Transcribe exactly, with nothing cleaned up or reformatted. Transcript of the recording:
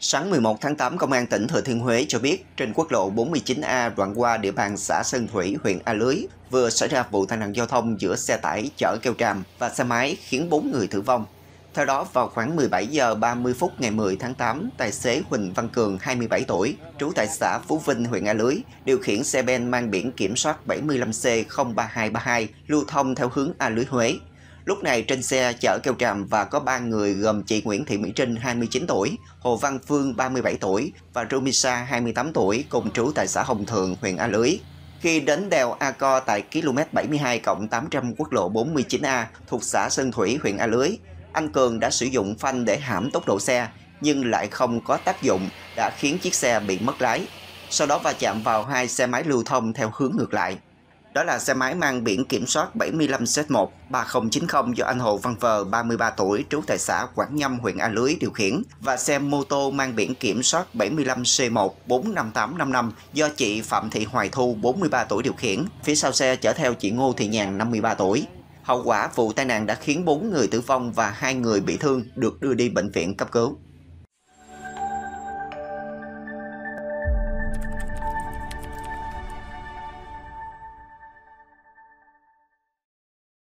Sáng mười một tháng tám, Công an tỉnh Thừa Thiên Huế cho biết trên quốc lộ bốn mươi chín A đoạn qua địa bàn xã Sơn Thủy, huyện A Lưới vừa xảy ra vụ tai nạn giao thông giữa xe tải chở keo tràm và xe máy khiến bốn người tử vong. Theo đó, vào khoảng mười bảy giờ ba mươi phút ngày mười tháng tám, tài xế Huỳnh Văn Cường, hai mươi bảy tuổi, trú tại xã Phú Vinh, huyện A Lưới, điều khiển xe ben mang biển kiểm soát bảy mươi lăm C không ba hai ba hai lưu thông theo hướng A Lưới Huế. Lúc này trên xe chở keo tràm và có ba người gồm chị Nguyễn Thị Mỹ Trinh, hai mươi chín tuổi, Hồ Văn Phương, ba mươi bảy tuổi và Rumisa, hai mươi tám tuổi, cùng trú tại xã Hồng Thượng, huyện A Lưới. Khi đến đèo A Co tại km bảy mươi hai cộng tám trăm quốc lộ bốn mươi chín A thuộc xã Sơn Thủy, huyện A Lưới, anh Cường đã sử dụng phanh để hãm tốc độ xe nhưng lại không có tác dụng, đã khiến chiếc xe bị mất lái. Sau đó va chạm vào hai xe máy lưu thông theo hướng ngược lại. Đó là xe máy mang biển kiểm soát bảy mươi lăm Z một ba không chín không do anh Hồ Văn Vờ, ba mươi ba tuổi, trú tại xã Quảng Nhâm, huyện A Lưới điều khiển, và xe mô tô mang biển kiểm soát bảy mươi lăm C một bốn năm tám năm năm do chị Phạm Thị Hoài Thu, bốn mươi ba tuổi điều khiển. Phía sau xe chở theo chị Ngô Thị Nhàn, năm mươi ba tuổi. Hậu quả vụ tai nạn đã khiến bốn người tử vong và hai người bị thương được đưa đi bệnh viện cấp cứu.